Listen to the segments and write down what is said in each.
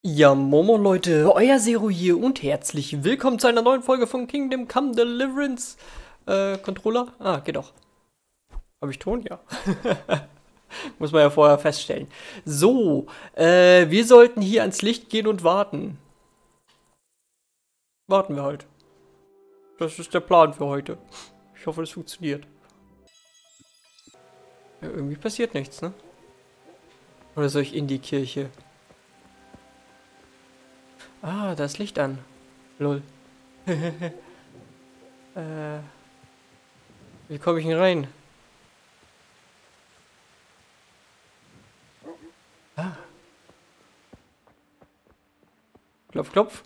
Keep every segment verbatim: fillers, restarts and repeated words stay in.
Ja, Momo Leute, euer Zero hier und herzlich willkommen zu einer neuen Folge von Kingdom Come Deliverance. Äh, Controller? Ah, geht doch. Habe ich Ton? Ja. Muss man ja vorher feststellen. So, äh, wir sollten hier ans Licht gehen und warten. Warten wir halt. Das ist der Plan für heute. Ich hoffe, das funktioniert. Ja, irgendwie passiert nichts, ne? Oder soll ich in die Kirche? Ah, da ist Licht an. Lol. äh, wie komme ich denn rein? Ah. Klopf, klopf.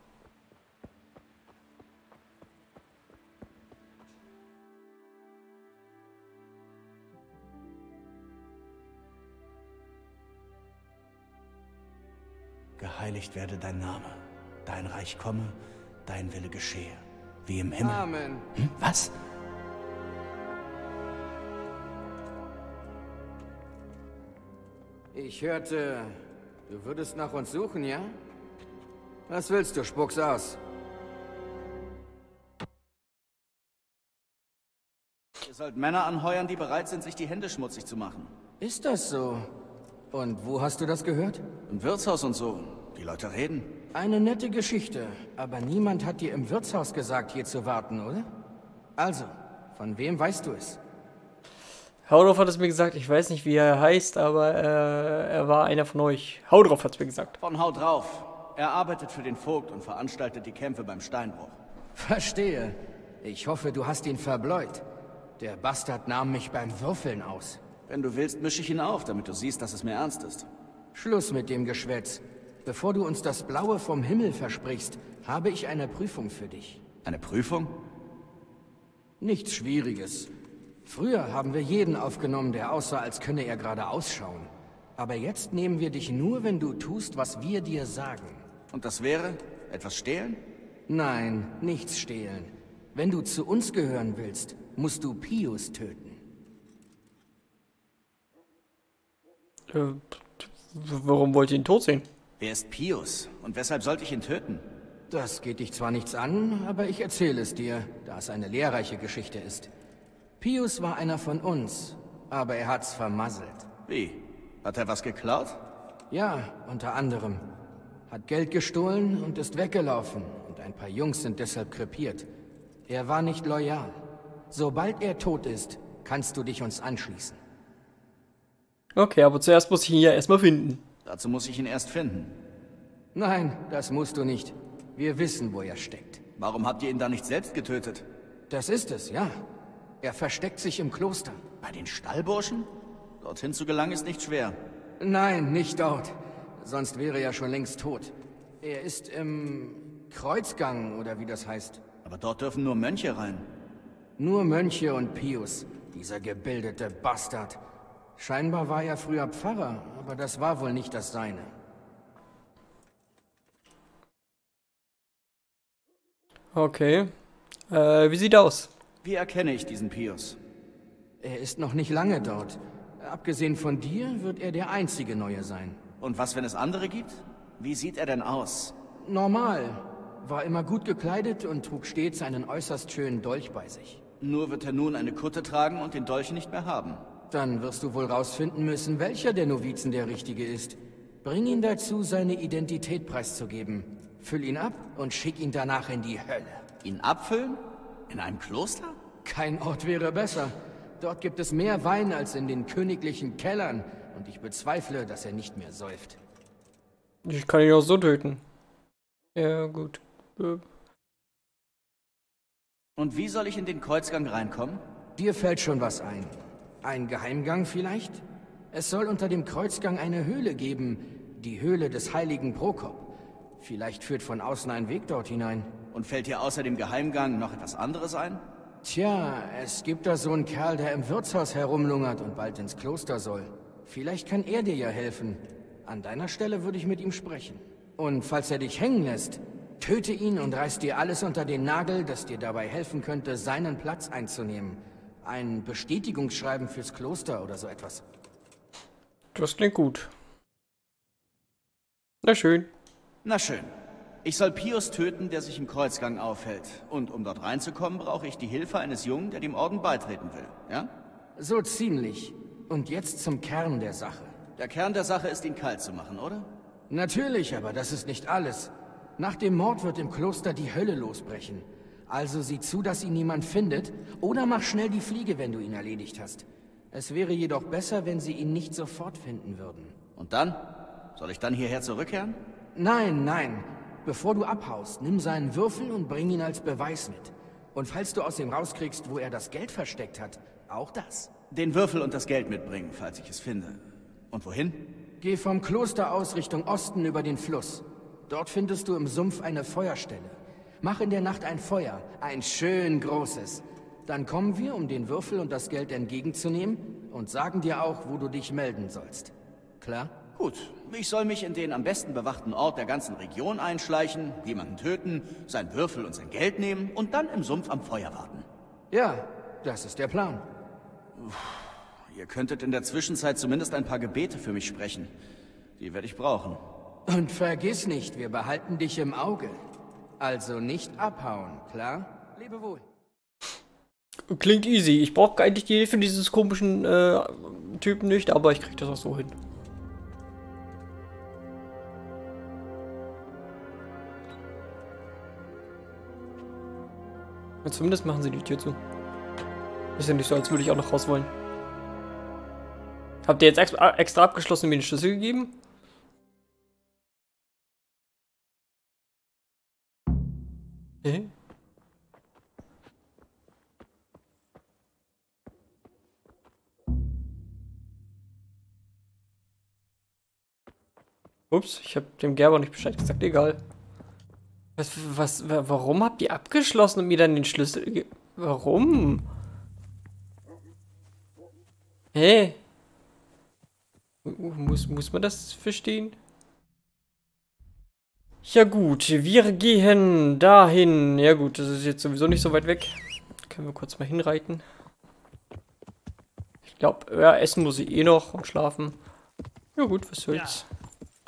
Geheiligt werde dein Name, dein Reich komme, dein Wille geschehe, wie im Himmel. Amen. Hm, was? Ich hörte, du würdest nach uns suchen, ja? Was willst du, spuck's aus? Ihr sollt Männer anheuern, die bereit sind, sich die Hände schmutzig zu machen. Ist das so? Und wo hast du das gehört? Im Wirtshaus und so. Die Leute reden. Eine nette Geschichte, aber niemand hat dir im Wirtshaus gesagt, hier zu warten, oder? Also, von wem weißt du es? Haudorf hat es mir gesagt, ich weiß nicht, wie er heißt, aber äh, er war einer von euch. Haudorf hat es mir gesagt. Von Haut drauf. Er arbeitet für den Vogt und veranstaltet die Kämpfe beim Steinbruch. Verstehe. Ich hoffe, du hast ihn verbleut. Der Bastard nahm mich beim Würfeln aus. Wenn du willst, mische ich ihn auf, damit du siehst, dass es mir ernst ist. Schluss mit dem Geschwätz. Bevor du uns das Blaue vom Himmel versprichst, habe ich eine Prüfung für dich. Eine Prüfung? Nichts Schwieriges. Früher haben wir jeden aufgenommen, der aussah, als könne er gerade ausschauen. Aber jetzt nehmen wir dich nur, wenn du tust, was wir dir sagen. Und das wäre? Etwas stehlen? Nein, nichts stehlen. Wenn du zu uns gehören willst, musst du Pius töten. Äh, warum wollt ihr ihn tot sehen? Wer ist Pius? Und weshalb sollte ich ihn töten? Das geht dich zwar nichts an, aber ich erzähle es dir, da es eine lehrreiche Geschichte ist. Pius war einer von uns, aber er hat's vermasselt. Wie? Hat er was geklaut? Ja, unter anderem. Hat Geld gestohlen und ist weggelaufen, und ein paar Jungs sind deshalb krepiert. Er war nicht loyal. Sobald er tot ist, kannst du dich uns anschließen. Okay, aber zuerst muss ich ihn ja erstmal finden. Dazu muss ich ihn erst finden. Nein, das musst du nicht. Wir wissen, wo er steckt. Warum habt ihr ihn da nicht selbst getötet? Das ist es, ja. Er versteckt sich im Kloster. Bei den Stallburschen? Dorthin zu gelangen ist nicht schwer. Nein, nicht dort. Sonst wäre er schon längst tot. Er ist im Kreuzgang, oder wie das heißt. Aber dort dürfen nur Mönche rein. Nur Mönche und Pius, dieser gebildete Bastard. Scheinbar war er früher Pfarrer, aber das war wohl nicht das Seine. Okay. Äh, wie sieht er aus? Wie erkenne ich diesen Pius? Er ist noch nicht lange dort. Abgesehen von dir wird er der einzige Neue sein. Und was, wenn es andere gibt? Wie sieht er denn aus? Normal. War immer gut gekleidet und trug stets einen äußerst schönen Dolch bei sich. Nur wird er nun eine Kutte tragen und den Dolch nicht mehr haben. Dann wirst du wohl rausfinden müssen, welcher der Novizen der Richtige ist. Bring ihn dazu, seine Identität preiszugeben. Füll ihn ab und schick ihn danach in die Hölle. Ihn abfüllen? In einem Kloster? Kein Ort wäre besser. Dort gibt es mehr Wein als in den königlichen Kellern. Und ich bezweifle, dass er nicht mehr säuft. Ich kann ihn auch so töten. Ja, gut. Äh. Und wie soll ich in den Kreuzgang reinkommen? Dir fällt schon was ein. Ein Geheimgang vielleicht? Es soll unter dem Kreuzgang eine Höhle geben. Die Höhle des heiligen Prokop. Vielleicht führt von außen ein Weg dort hinein. Und fällt dir außer dem Geheimgang noch etwas anderes ein? Tja, es gibt da so einen Kerl, der im Wirtshaus herumlungert und bald ins Kloster soll. Vielleicht kann er dir ja helfen. An deiner Stelle würde ich mit ihm sprechen. Und falls er dich hängen lässt, töte ihn und reiß dir alles unter den Nagel, das dir dabei helfen könnte, seinen Platz einzunehmen. Ein Bestätigungsschreiben fürs Kloster oder so etwas. Das klingt gut. Na schön. Na schön. Ich soll Pius töten, der sich im Kreuzgang aufhält. Und um dort reinzukommen, brauche ich die Hilfe eines Jungen, der dem Orden beitreten will. Ja? So ziemlich. Und jetzt zum Kern der Sache. Der Kern der Sache ist, ihn kalt zu machen, oder? Natürlich, aber das ist nicht alles. Nach dem Mord wird im Kloster die Hölle losbrechen. Also sieh zu, dass ihn niemand findet, oder mach schnell die Fliege, wenn du ihn erledigt hast. Es wäre jedoch besser, wenn sie ihn nicht sofort finden würden. Und dann? Soll ich dann hierher zurückkehren? Nein, nein. Bevor du abhaust, nimm seinen Würfel und bring ihn als Beweis mit. Und falls du aus ihm rauskriegst, wo er das Geld versteckt hat, auch das. Den Würfel und das Geld mitbringen, falls ich es finde. Und wohin? Geh vom Kloster aus Richtung Osten über den Fluss. Dort findest du im Sumpf eine Feuerstelle. Mach in der Nacht ein Feuer, ein schön großes. Dann kommen wir, um den Würfel und das Geld entgegenzunehmen und sagen dir auch, wo du dich melden sollst. Klar? Gut, ich soll mich in den am besten bewachten Ort der ganzen Region einschleichen, jemanden töten, sein Würfel und sein Geld nehmen und dann im Sumpf am Feuer warten. Ja, das ist der Plan. Uff, ihr könntet in der Zwischenzeit zumindest ein paar Gebete für mich sprechen. Die werde ich brauchen. Und vergiss nicht, wir behalten dich im Auge. Also nicht abhauen, klar? Lebe wohl. Klingt easy. Ich brauche eigentlich die Hilfe dieses komischen äh, Typen nicht, aber ich krieg das auch so hin. Und zumindest machen sie die Tür zu. Ist ja nicht so, als würde ich auch noch raus wollen. Habt ihr jetzt ex extra abgeschlossen und mir den Schlüssel gegeben? Hä? Ups, ich habe dem Gerber nicht Bescheid gesagt, egal. Was, was, warum habt ihr abgeschlossen und mir dann den Schlüssel gegeben? Warum? Hä? Muss, muss man das verstehen? Ja gut, wir gehen dahin. Ja gut, das ist jetzt sowieso nicht so weit weg. Können wir kurz mal hinreiten. Ich glaube, ja, essen muss ich eh noch und schlafen. Ja gut, was soll's. Ja.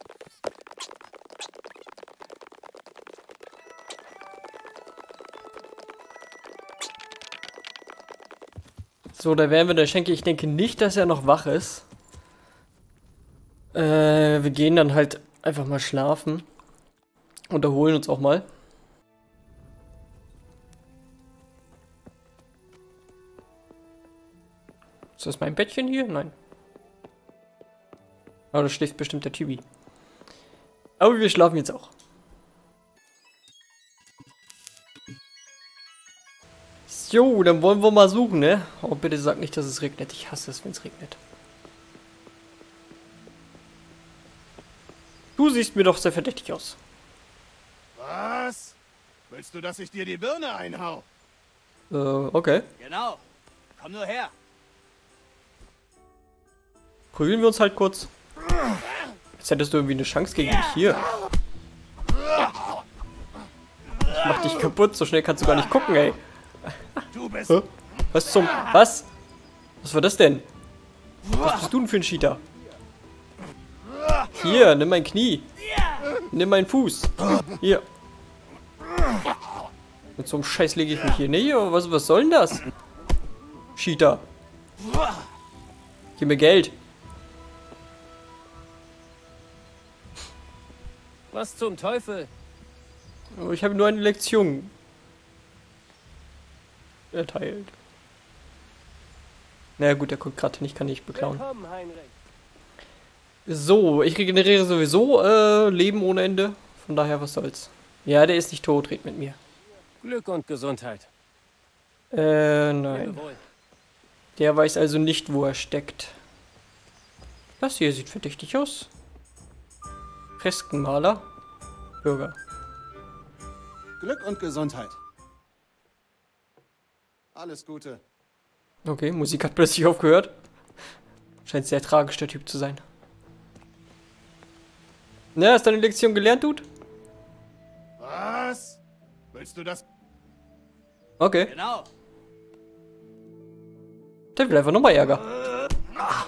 So, da wären wir der Schenke. Ich denke nicht, dass er noch wach ist. Äh, wir gehen dann halt einfach mal schlafen. Und erholen uns auch mal. Ist das mein Bettchen hier? Nein. Aber da schläft bestimmt der Tibi. Aber wir schlafen jetzt auch. Jo, dann wollen wir mal suchen, ne? Oh, bitte sag nicht, dass es regnet. Ich hasse es, wenn es regnet. Du siehst mir doch sehr verdächtig aus. Was? Willst du, dass ich dir die Birne einhau? Äh, okay. Genau. Komm nur her. Prügeln wir uns halt kurz. Jetzt hättest du irgendwie eine Chance gegen mich hier. Ich mach dich kaputt, so schnell kannst du gar nicht gucken, ey. Du bist... Hä? Was zum... Was? Was war das denn? Was bist du denn für ein Cheater? Hier, nimm mein Knie. Nimm meinen Fuß. Hier. Mit so einem Scheiß lege ich mich hier. Nee, was, was soll denn das? Cheater. Gib mir Geld. Was zum Teufel? Oh, ich habe nur eine Lektion erteilt. Na naja, gut, der guckt gerade nicht, kann ich beklauen. So, ich regeneriere sowieso äh, Leben ohne Ende. Von daher, was soll's. Ja, der ist nicht tot, red mit mir. Glück und Gesundheit. Äh, nein. Der weiß also nicht, wo er steckt. Das hier sieht verdächtig aus. Freskenmaler. Bürger. Glück und Gesundheit. Alles Gute. Okay, Musik hat plötzlich aufgehört. Scheint sehr tragisch, der Typ zu sein. Na, hast du deine Lektion gelernt, Dude? Was? Willst du das? Okay. Genau. Der will einfach nochmal Ärger.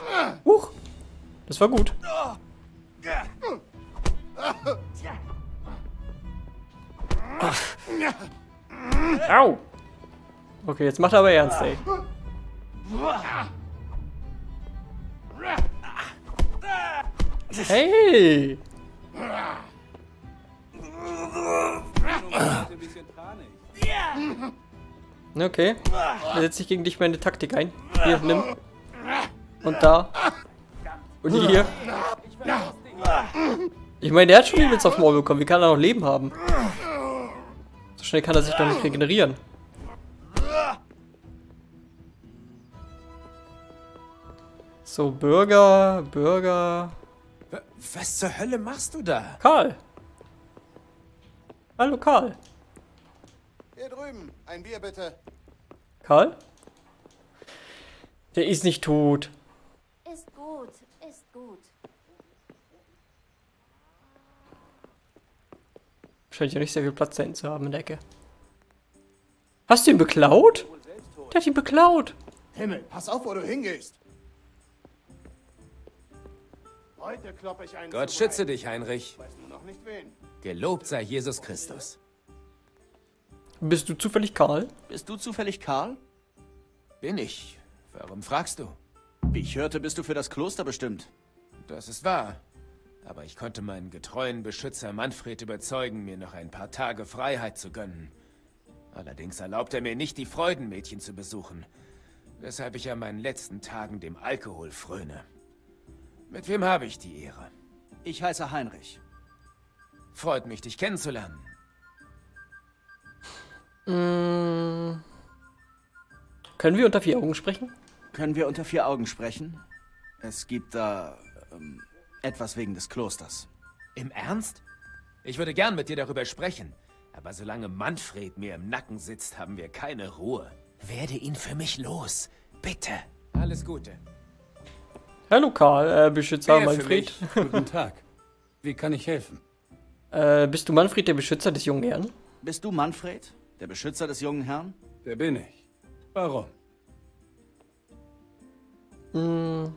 Huch. Das war gut. Au! Okay, jetzt macht er aber ernst, ey. Hey! Okay. Da setze ich gegen dich meine Taktik ein. Hier, nimm. Und da. Und hier. Ich meine, der hat schon übelst aufs Maul bekommen. Wie kann er noch Leben haben? So schnell kann er sich doch nicht regenerieren. So, Bürger, Bürger. Was zur Hölle machst du da? Karl. Hallo, Karl. Hier drüben, ein Bier bitte. Karl? Der ist nicht tot. Ist gut, ist gut. Scheint ja nicht sehr viel Platz da hinten zu haben in der Ecke. Hast du ihn beklaut? Der hat ihn beklaut. Himmel, pass auf, wo du hingehst. Heute kloppe ich einen Gott zu schütze breit. dich, Heinrich. Weiß nur noch nicht wen. Gelobt sei Jesus Christus. Bist du zufällig Karl? Bist du zufällig Karl? Bin ich. Warum fragst du? Wie ich hörte, bist du für das Kloster bestimmt. Das ist wahr. Aber ich konnte meinen getreuen Beschützer Manfred überzeugen, mir noch ein paar Tage Freiheit zu gönnen. Allerdings erlaubt er mir nicht, die Freudenmädchen zu besuchen, weshalb ich an meinen letzten Tagen dem Alkohol fröne. Mit wem habe ich die Ehre? Ich heiße Heinrich. Freut mich, dich kennenzulernen. Mm. Können wir unter vier Augen sprechen? Können wir unter vier Augen sprechen? Es gibt da ähm, etwas wegen des Klosters. Im Ernst? Ich würde gern mit dir darüber sprechen. Aber solange Manfred mir im Nacken sitzt, haben wir keine Ruhe. Werde ihn für mich los. Bitte. Alles Gute. Hallo Karl, äh, Beschützer Wer für Manfred. Guten Tag. Wie kann ich helfen? Äh, bist du Manfred, der Beschützer des jungen Herrn? Bist du Manfred, der Beschützer des jungen Herrn? Wer bin ich? Warum? Hm.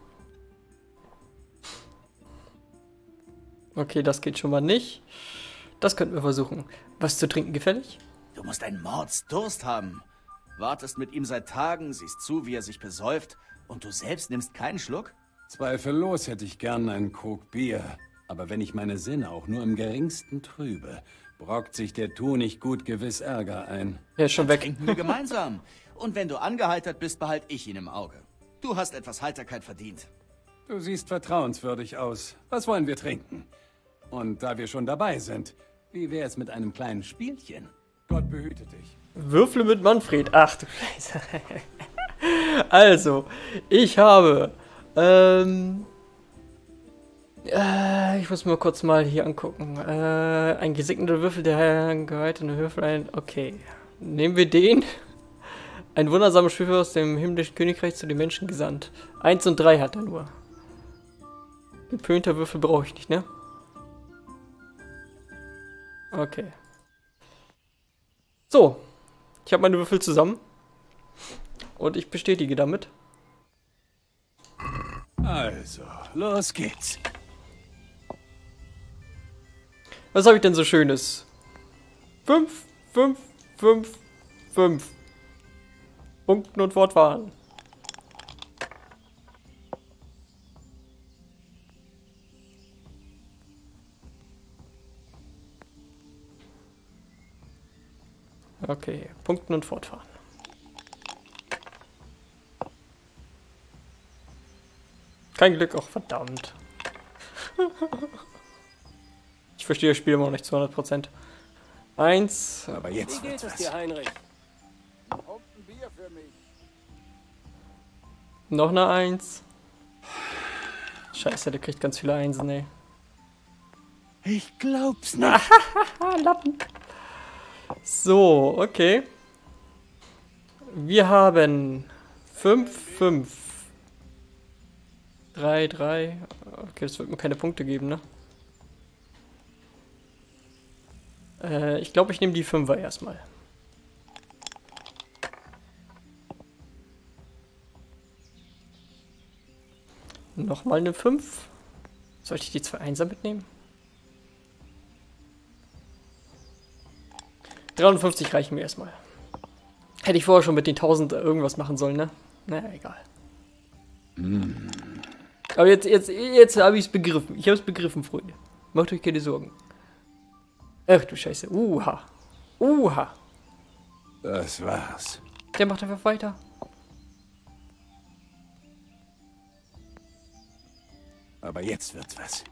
Okay, das geht schon mal nicht. Das könnten wir versuchen. Was zu trinken gefällig? Du musst einen Mordsdurst haben. Wartest mit ihm seit Tagen, siehst zu, wie er sich besäuft, und du selbst nimmst keinen Schluck? Zweifellos hätte ich gern einen Krug Bier. Aber wenn ich meine Sinne auch nur im geringsten trübe, brockt sich der Tu nicht gut gewiss Ärger ein. Er ist schon weg. Trinken wir gemeinsam. Und wenn du angeheitert bist, behalte ich ihn im Auge. Du hast etwas Heiterkeit verdient. Du siehst vertrauenswürdig aus. Was wollen wir trinken? Und da wir schon dabei sind, wie wäre es mit einem kleinen Spielchen? Gott behüte dich. Würfel mit Manfred. Ach du Scheiße. Also, ich habe... Ähm... Äh, ich muss mir kurz mal hier angucken. Äh, ein gesegneter Würfel, der geweihte Würfel ein... Okay. Nehmen wir den. Ein wundersamer Schiff aus dem himmlischen Königreich zu den Menschen gesandt. Eins und drei hat er nur. Gepönter Würfel brauche ich nicht, ne? Okay. So. Ich habe meine Würfel zusammen. Und ich bestätige damit. Also, los geht's. Was habe ich denn so Schönes? Fünf, fünf, fünf, fünf. Punkten und fortfahren. Okay, Punkten und fortfahren. Kein Glück, auch verdammt. Ich verstehe das Spiel immer noch nicht zu hundert Prozent. Eins. Aber Wie jetzt geht wird's es was. dir, Heinrich? Noch eine Eins. Scheiße, der kriegt ganz viele Einsen, ey. Ich glaub's nicht. Ah, Lappen. So, okay. Wir haben fünf, fünf. drei, drei. Okay, das wird mir keine Punkte geben, ne? Äh, ich glaube, ich nehme die Fünfer erstmal. Nochmal eine fünf. Sollte ich die zwei Einser mitnehmen? dreiundfünfzig reichen mir erstmal. Hätte ich vorher schon mit den tausend irgendwas machen sollen, ne? Naja, egal. Mm. Aber jetzt, jetzt, jetzt habe ich es begriffen. Ich habe es begriffen, Freunde. Macht euch keine Sorgen. Ach du Scheiße. Uha. Uha. Das war's. Der macht einfach weiter. Aber jetzt wird's was.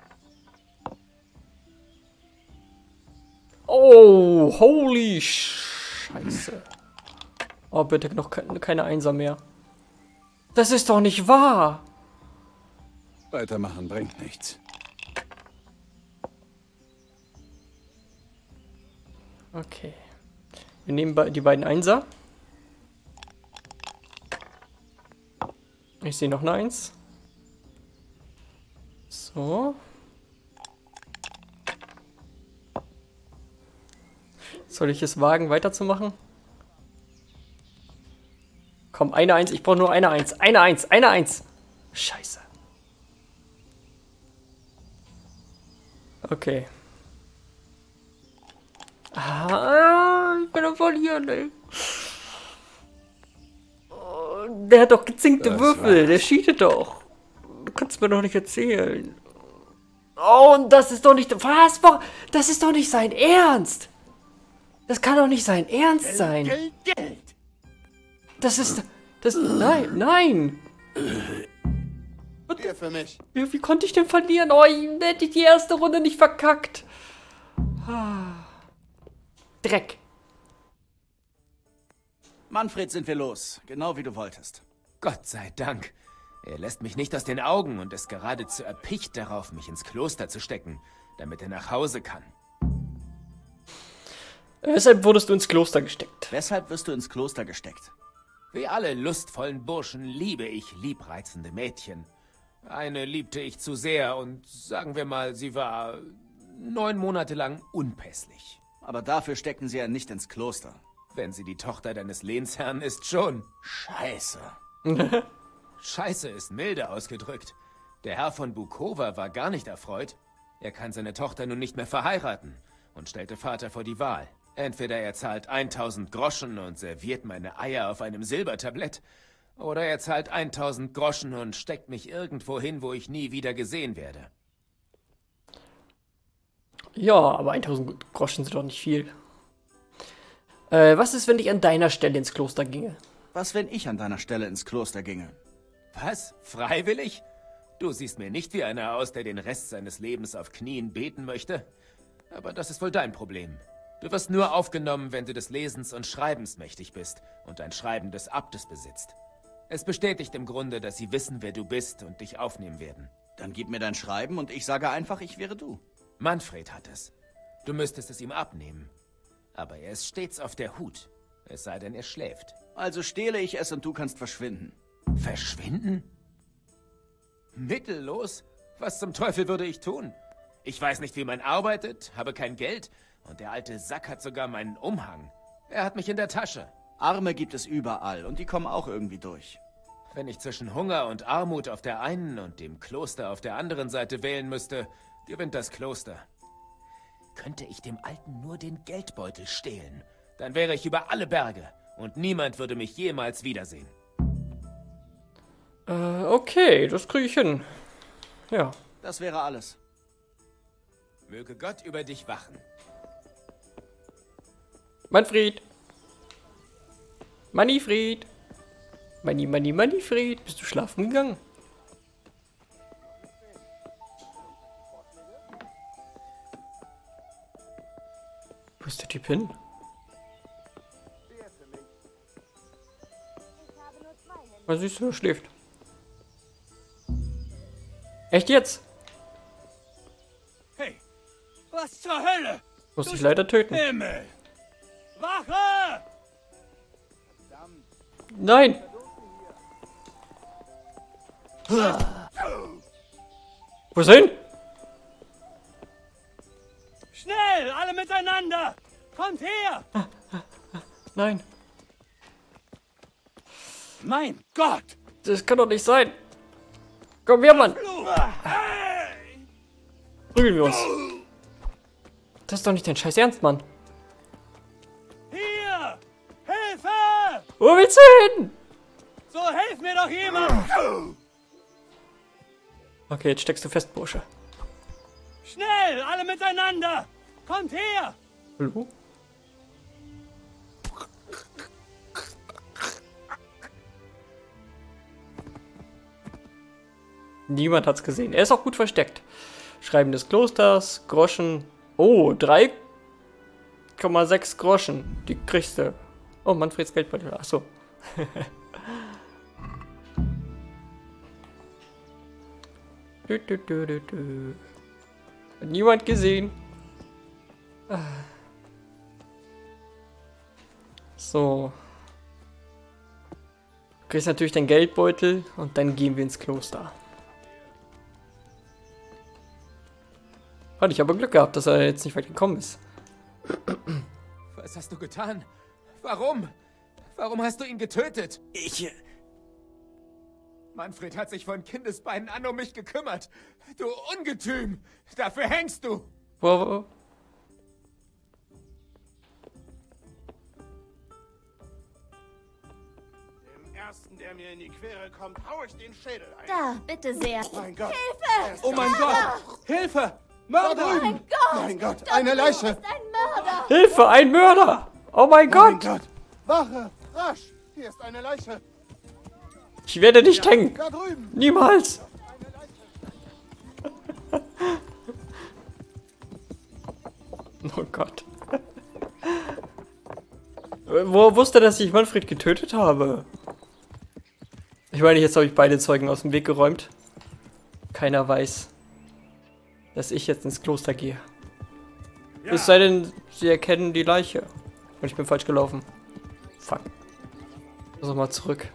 Oh, holy Scheiße. Oh, bitte noch keine, keine Einser mehr. Das ist doch nicht wahr. Weitermachen bringt nichts. Okay. Wir nehmen be die beiden Einser. Ich sehe noch eine Eins. So. Soll ich es wagen, weiterzumachen? Komm, eine Eins. Ich brauche nur eine Eins. Eine Eins. Eine Eins. Scheiße. Okay. Ah, ich bin am Verlieren, ey. Oh, der hat doch gezinkte Das Würfel. war's. Der cheatet doch. Du kannst mir doch nicht erzählen. Oh, und das ist doch nicht... Was? Das ist doch nicht sein Ernst. Das kann doch nicht sein Ernst sein. Geld, Geld! Das ist... Das... Nein, nein. Bier für mich. Wie, wie konnte ich denn verlieren? Oh, ich hätte ich die erste Runde nicht verkackt. Ah. Dreck. Manfred, sind wir los. Genau wie du wolltest. Gott sei Dank. Er lässt mich nicht aus den Augen und ist geradezu erpicht darauf, mich ins Kloster zu stecken, damit er nach Hause kann. Weshalb wurdest du ins Kloster gesteckt? Weshalb wirst du ins Kloster gesteckt? Wie alle lustvollen Burschen liebe ich liebreizende Mädchen. Eine liebte ich zu sehr und sagen wir mal, sie war neun Monate lang unpässlich. Aber dafür stecken sie ja nicht ins Kloster. Wenn sie die Tochter deines Lehnsherrn ist, schon. Scheiße. Scheiße ist milde ausgedrückt. Der Herr von Bukova war gar nicht erfreut. Er kann seine Tochter nun nicht mehr verheiraten und stellte Vater vor die Wahl. Entweder er zahlt tausend Groschen und serviert meine Eier auf einem Silbertablett, oder er zahlt tausend Groschen und steckt mich irgendwo hin, wo ich nie wieder gesehen werde. Ja, aber tausend Groschen sind doch nicht viel. Äh, was ist, wenn ich an deiner Stelle ins Kloster ginge? Was, wenn ich an deiner Stelle ins Kloster ginge? Was? Freiwillig? Du siehst mir nicht wie einer aus, der den Rest seines Lebens auf Knien beten möchte. Aber das ist wohl dein Problem. Du wirst nur aufgenommen, wenn du des Lesens und Schreibens mächtig bist und ein Schreiben des Abtes besitzt. Es bestätigt im Grunde, dass sie wissen, wer du bist und dich aufnehmen werden. Dann gib mir dein Schreiben und ich sage einfach, ich wäre du. Manfred hat es. Du müsstest es ihm abnehmen. Aber er ist stets auf der Hut. Es sei denn, er schläft. Also stehle ich es und du kannst verschwinden. Verschwinden? Mittellos? Was zum Teufel würde ich tun? Ich weiß nicht, wie man arbeitet, habe kein Geld und der alte Sack hat sogar meinen Umhang. Er hat mich in der Tasche. Arme gibt es überall und die kommen auch irgendwie durch. Wenn ich zwischen Hunger und Armut auf der einen und dem Kloster auf der anderen Seite wählen müsste, gewinnt das Kloster. Könnte ich dem Alten nur den Geldbeutel stehlen, dann wäre ich über alle Berge und niemand würde mich jemals wiedersehen. Äh, okay, das kriege ich hin. Ja. Das wäre alles. Möge Gott über dich wachen. Manfred. Manifred. Mani, Mani, Manifred. Bist du schlafen gegangen? Wo ist der Typ hin? Was siehst du, er schläft. Echt jetzt? Hey, was zur Hölle? Muss ich leider töten. Himmel! Wache! Nein! Wo ist er hin? Schnell, alle miteinander! Kommt her! Nein, Mein Gott! das kann doch nicht sein. Komm her, Mann. Prügeln wir uns. Das ist doch nicht dein scheiß Ernst, Mann. Wo willst du hin? So, helf mir doch jemand! Okay, jetzt steckst du fest, Bursche. Schnell, alle miteinander! Kommt her! Hallo? Niemand hat's gesehen. Er ist auch gut versteckt. Schreiben des Klosters, Groschen. Oh, drei Komma sechs Groschen. Die kriegst du. Oh, Manfreds Geldbeutel. Achso. du, du, du, du, du. Hat niemand gesehen. So. Du kriegst natürlich deinen Geldbeutel und dann gehen wir ins Kloster. Hatte ich aber Glück gehabt, dass er jetzt nicht weit gekommen ist. Was hast du getan? Warum? Warum hast du ihn getötet? Ich... Manfred hat sich von Kindesbeinen an um mich gekümmert. Du Ungetüm! Dafür hängst du! Wo, wo? Dem Ersten, der mir in die Quere kommt, hau ich den Schädel ein. Da, bitte sehr. Mein Gott. Hilfe! Oh mein Gott! Hilfe! Mörder! Mein Gott! Mein Gott, Doktor eine Who Leiche. ist ein Mörder! Hilfe, ein Mörder! Oh mein Mein Gott! Gott. Wache, rasch. Hier ist eine Leiche. Ich werde nicht hängen. Da drüben. Niemals! Oh Gott. Wo wusste er, dass ich Manfred getötet habe? Ich meine, jetzt habe ich beide Zeugen aus dem Weg geräumt. Keiner weiß, dass ich jetzt ins Kloster gehe. Ja. Es sei denn, sie erkennen die Leiche. Und ich bin falsch gelaufen. Fuck. Also mal zurück.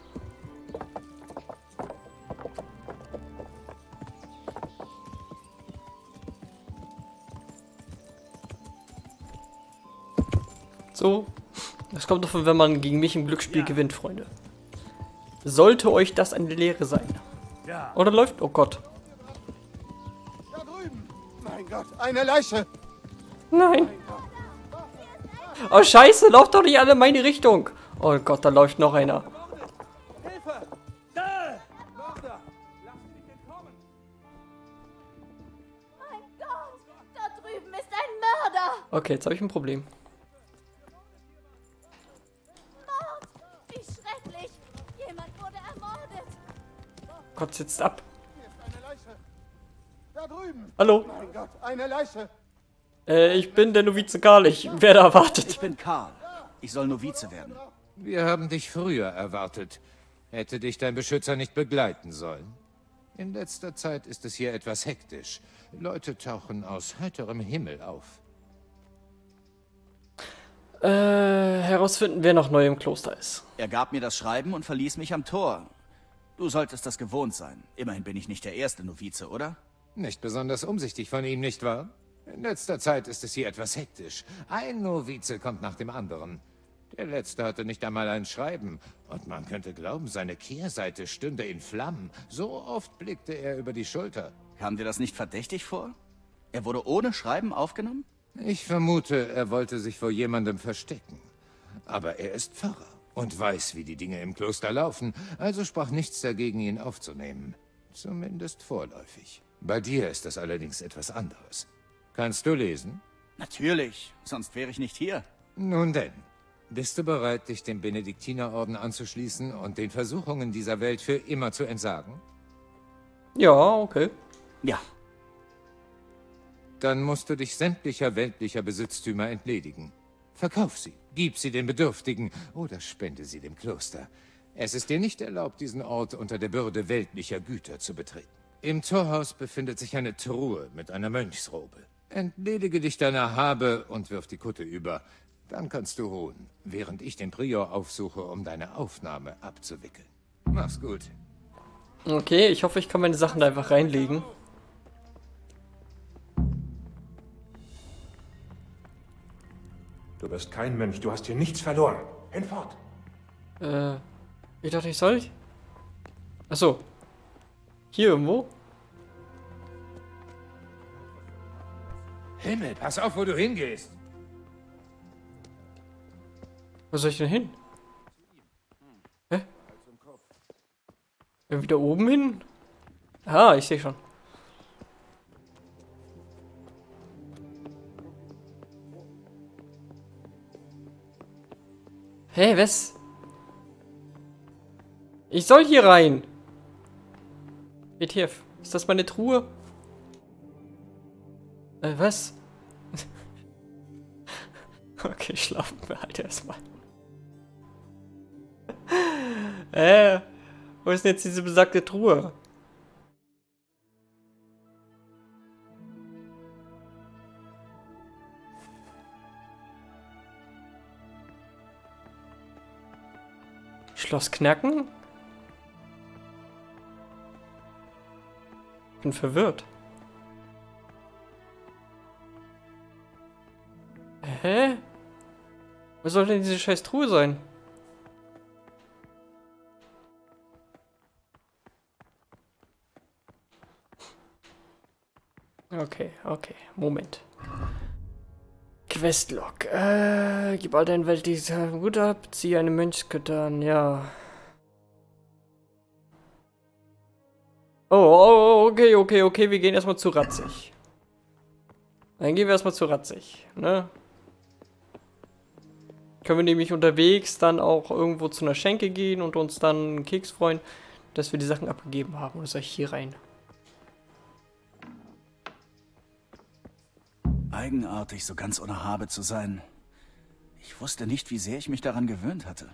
So. Das kommt davon, wenn man gegen mich im Glücksspiel ja. gewinnt, Freunde. Sollte euch das eine Lehre sein? Ja. Oder läuft... Oh Gott. Da drüben. Mein Gott, eine Leiche. Nein. Oh Scheiße, lauft doch nicht alle in meine Richtung. Oh Gott, da läuft noch einer. Hilfe! Da! Mörder! Lass mich entkommen! Mein Gott! Da drüben ist ein Mörder! Okay, jetzt habe ich ein Problem. Mord! Wie schrecklich! Jemand wurde ermordet! Gott sitzt ab. Hier ist eine Leiche. Da drüben. Hallo? Mein Gott, eine Leiche. Äh, ich bin der Novize Karl. Ich werde erwartet. Ich bin Karl. Ich soll Novize werden. Wir haben dich früher erwartet. Hätte dich dein Beschützer nicht begleiten sollen. In letzter Zeit ist es hier etwas hektisch. Leute tauchen aus heiterem Himmel auf. Äh, herausfinden, wer noch neu im Kloster ist. Er gab mir das Schreiben und verließ mich am Tor. Du solltest das gewohnt sein. Immerhin bin ich nicht der erste Novize, oder? Nicht besonders umsichtig von ihm, nicht wahr? In letzter Zeit ist es hier etwas hektisch. Ein Novize kommt nach dem anderen. Der letzte hatte nicht einmal ein Schreiben. Und man könnte glauben, seine Kehrseite stünde in Flammen. So oft blickte er über die Schulter. Kam dir das nicht verdächtig vor? Er wurde ohne Schreiben aufgenommen? Ich vermute, er wollte sich vor jemandem verstecken. Aber er ist Pfarrer und weiß, wie die Dinge im Kloster laufen. Also sprach nichts dagegen, ihn aufzunehmen. Zumindest vorläufig. Bei dir ist das allerdings etwas anderes. Kannst du lesen? Natürlich, sonst wäre ich nicht hier. Nun denn, bist du bereit, dich dem Benediktinerorden anzuschließen und den Versuchungen dieser Welt für immer zu entsagen? Ja, okay. Ja. Dann musst du dich sämtlicher weltlicher Besitztümer entledigen. Verkauf sie, gib sie den Bedürftigen oder spende sie dem Kloster. Es ist dir nicht erlaubt, diesen Ort unter der Bürde weltlicher Güter zu betreten. Im Torhaus befindet sich eine Truhe mit einer Mönchsrobe. Entledige dich deiner Habe und wirf die Kutte über. Dann kannst du ruhen, während ich den Prior aufsuche, um deine Aufnahme abzuwickeln. Mach's gut. Okay, ich hoffe, ich kann meine Sachen da einfach reinlegen. Du bist kein Mensch, du hast hier nichts verloren. Hinfort! Äh, ich dachte, ich soll. Achso. Hier irgendwo? Himmel, pass auf, wo du hingehst. Wo soll ich denn hin? Wieder oben hin? Ah, ich sehe schon. Hä, hey, was? Ich soll hier rein. W T F. Ist das meine Truhe? Äh, was? Okay, schlafen wir halt erstmal. Äh, wo ist denn jetzt diese besagte Truhe? Schloss knacken? Bin verwirrt. Hä? Was soll denn diese scheiß Truhe sein? Okay, okay, Moment. Questlog. Äh, gib all dein weltliches Gut ab, zieh eine Mönchskette an, ja. Oh, oh, okay, okay, okay, wir gehen erstmal zu Ratzig. Dann gehen wir erstmal zu Ratzig, ne? Können wir nämlich unterwegs dann auch irgendwo zu einer Schenke gehen und uns dann einen Keks freuen, dass wir die Sachen abgegeben haben. Oder soll ich hier rein? Eigenartig, so ganz ohne Habe zu sein. Ich wusste nicht, wie sehr ich mich daran gewöhnt hatte.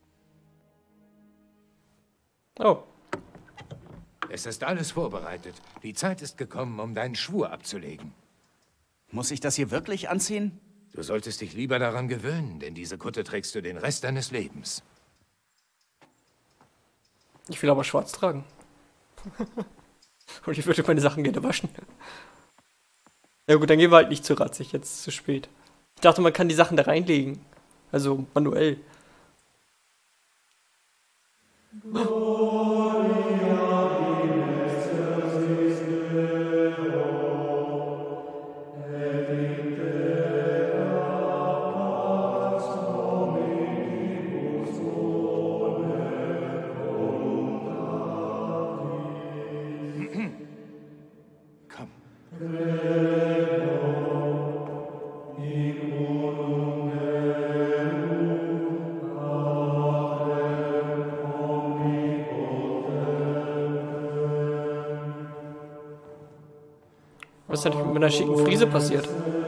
Oh. Es ist alles vorbereitet. Die Zeit ist gekommen, um deinen Schwur abzulegen. Muss ich das hier wirklich anziehen? Du solltest dich lieber daran gewöhnen, denn diese Kutte trägst du den Rest deines Lebens. Ich will aber schwarz tragen. Und ich würde meine Sachen gerne waschen. Ja gut, dann gehen wir halt nicht zu Ratzig, jetzt ist es zu spät. Ich dachte, man kann die Sachen da reinlegen. Also manuell. Was ist denn mit einer schicken Frise passiert?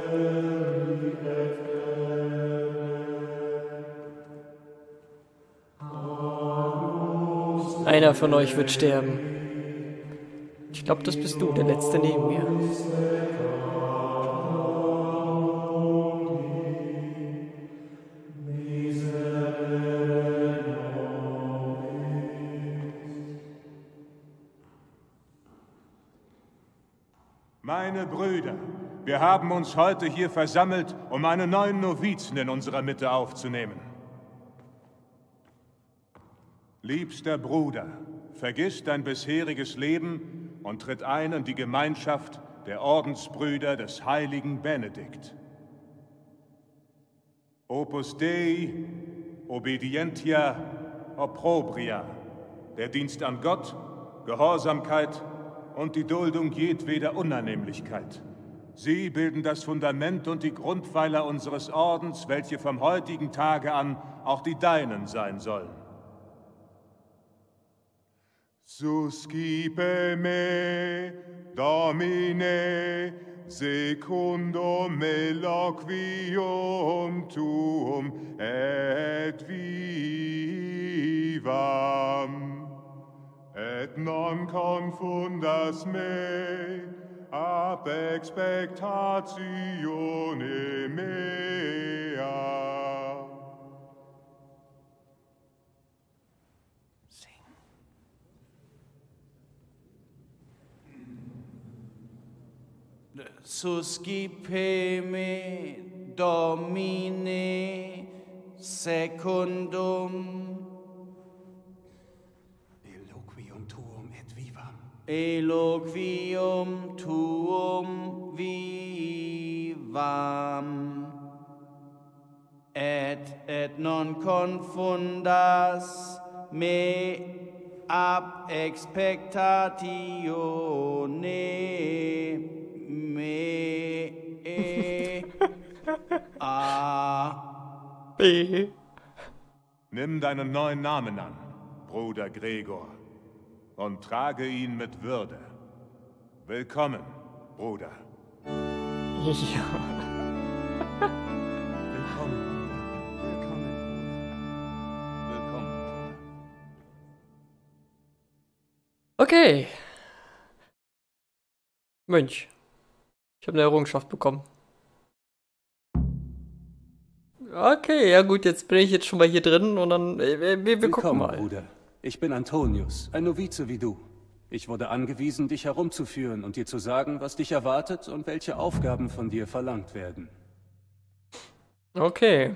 Einer von euch wird sterben. Ich glaube, das bist du, der Letzte neben mir. Meine Brüder, wir haben uns heute hier versammelt, um einen neuen Novizen in unserer Mitte aufzunehmen. Liebster Bruder, vergiss dein bisheriges Leben und tritt ein in die Gemeinschaft der Ordensbrüder des heiligen Benedikt. Opus Dei, obedientia, opprobria, der Dienst an Gott, Gehorsamkeit und die Duldung jedweder Unannehmlichkeit. Sie bilden das Fundament und die Grundpfeiler unseres Ordens, welche vom heutigen Tage an auch die deinen sein sollen. Suscipe me, Domine, secundum eloquium tuum et vivam, et non confundas me ab expectatione mea. Suscipe me, Domine, secundum Eloquium tuum et vivam. Eloquium tuum vivam, et et non confundas me ab expectatione me a. B. Nimm deinen neuen Namen an, Bruder Gregor, und trage ihn mit Würde. Willkommen, Bruder. Ja. Willkommen, Willkommen. Willkommen, Bruder. Okay. Mönch. Ich habe eine Errungenschaft bekommen. Okay, ja gut, jetzt bin ich jetzt schon mal hier drin und dann, wir, wir, wir gucken Willkommen, mal. Bruder. Ich bin Antonius, ein Novize wie du. Ich wurde angewiesen, dich herumzuführen und dir zu sagen, was dich erwartet und welche Aufgaben von dir verlangt werden. Okay.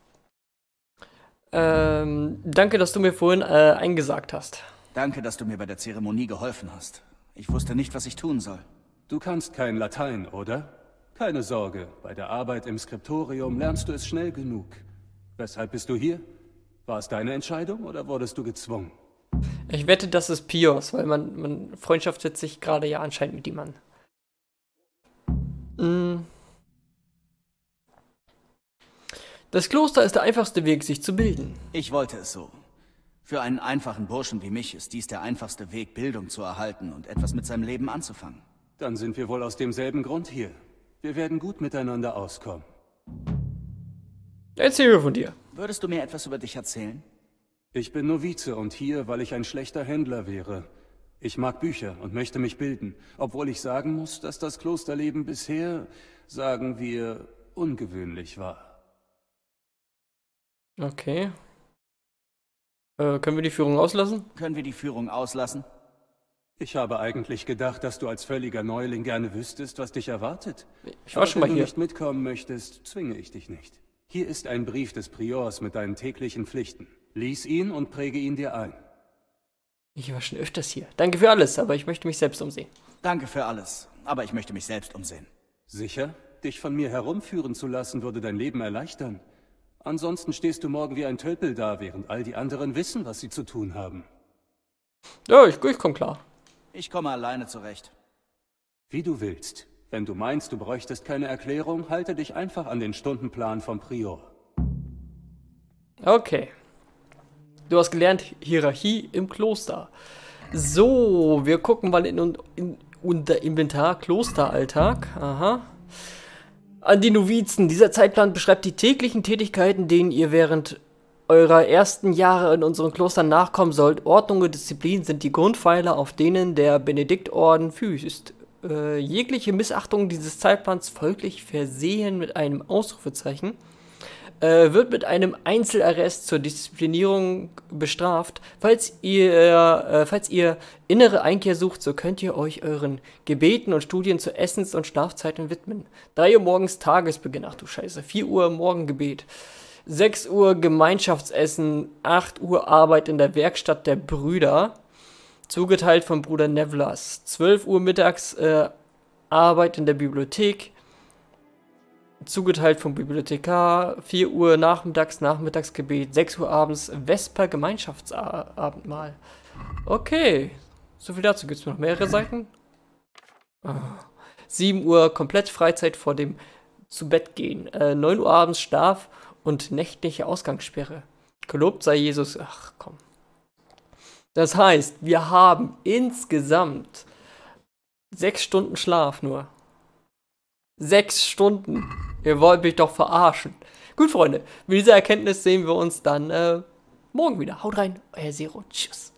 Ähm, danke, dass du mir vorhin äh, eingesagt hast. Danke, dass du mir bei der Zeremonie geholfen hast. Ich wusste nicht, was ich tun soll. Du kannst kein Latein, oder? Keine Sorge, bei der Arbeit im Skriptorium lernst du es schnell genug. Weshalb bist du hier? War es deine Entscheidung oder wurdest du gezwungen? Ich wette, das ist Pios, weil man, man freundschaftet sich gerade ja anscheinend mit jemandem. Mm. Das Kloster ist der einfachste Weg, sich zu bilden. Ich wollte es so. Für einen einfachen Burschen wie mich ist dies der einfachste Weg, Bildung zu erhalten und etwas mit seinem Leben anzufangen. Dann sind wir wohl aus demselben Grund hier. Wir werden gut miteinander auskommen. Erzähl mir von dir. Würdest du mir etwas über dich erzählen? Ich bin Novize und hier, weil ich ein schlechter Händler wäre. Ich mag Bücher und möchte mich bilden, obwohl ich sagen muss, dass das Klosterleben bisher, sagen wir, ungewöhnlich war. Okay. Äh, können wir die Führung auslassen? Können wir die Führung auslassen? Ich habe eigentlich gedacht, dass du als völliger Neuling gerne wüsstest, was dich erwartet. Ich war Aber schon mal wenn hier. du nicht mitkommen möchtest, zwinge ich dich nicht. Hier ist ein Brief des Priors mit deinen täglichen Pflichten. Lies ihn und präge ihn dir ein. Ich war schon öfters hier. Danke für alles, aber ich möchte mich selbst umsehen. Danke für alles, aber ich möchte mich selbst umsehen. Sicher? Dich von mir herumführen zu lassen, würde dein Leben erleichtern. Ansonsten stehst du morgen wie ein Tölpel da, während all die anderen wissen, was sie zu tun haben. Ja, ich, ich komm klar. Ich komme alleine zurecht. Wie du willst. Wenn du meinst, du bräuchtest keine Erklärung, halte dich einfach an den Stundenplan vom Prior. Okay. Du hast gelernt, Hierarchie im Kloster. So, wir gucken mal in, in unser Inventar, Klosteralltag. Aha. An die Novizen. Dieser Zeitplan beschreibt die täglichen Tätigkeiten, denen ihr während eurer ersten Jahre in unseren Klostern nachkommen sollt. Ordnung und Disziplin sind die Grundpfeiler, auf denen der Benediktorden fußt. Äh, jegliche Missachtung dieses Zeitplans folglich versehen mit einem Ausrufezeichen äh, wird mit einem Einzelarrest zur Disziplinierung bestraft. Falls ihr, äh, falls ihr innere Einkehr sucht, so könnt ihr euch euren Gebeten und Studien zu Essens- und Schlafzeiten widmen. drei Uhr morgens Tagesbeginn, ach du Scheiße, vier Uhr Morgengebet. sechs Uhr Gemeinschaftsessen, acht Uhr Arbeit in der Werkstatt der Brüder, zugeteilt von Bruder Nevlas. zwölf Uhr mittags äh, Arbeit in der Bibliothek, zugeteilt vom Bibliothekar. vier Uhr nachmittags Nachmittagsgebet, sechs Uhr abends Vesper Gemeinschaftsabendmahl. Okay, so viel dazu. Gibt es noch mehrere Seiten? Oh. sieben Uhr komplett Freizeit vor dem Zu-Bett-Gehen. Äh, neun Uhr abends Schlaf und nächtliche Ausgangssperre. Gelobt sei Jesus. Ach komm. Das heißt, wir haben insgesamt sechs Stunden Schlaf nur. Sechs Stunden. Ihr wollt mich doch verarschen. Gut, Freunde, mit dieser Erkenntnis sehen wir uns dann äh, morgen wieder. Haut rein, euer Zero. Tschüss.